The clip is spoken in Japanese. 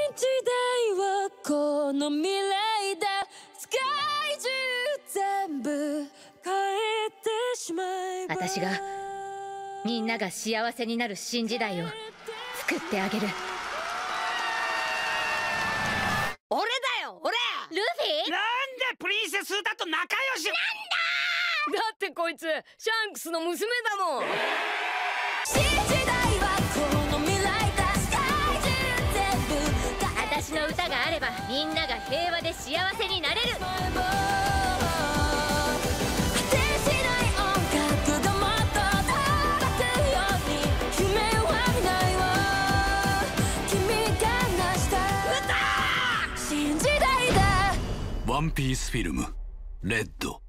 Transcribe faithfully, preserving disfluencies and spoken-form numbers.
時代はこの未来だ。世界中全部変えてしまえば。 私がみんなが幸せになる新時代を作ってあげる。 俺だよ俺。 ルフィ？ なんでプリンセスだと仲良しなんだってこいつシャンクスの娘だもん。 新時代はこの未来だ。世界中全部私の歌があればみんなが平和で幸せになれる。 果てしない音楽がもっと届くように夢は見ないわ。君が成した歌新時代だ。 ワンピースフィルムレッド。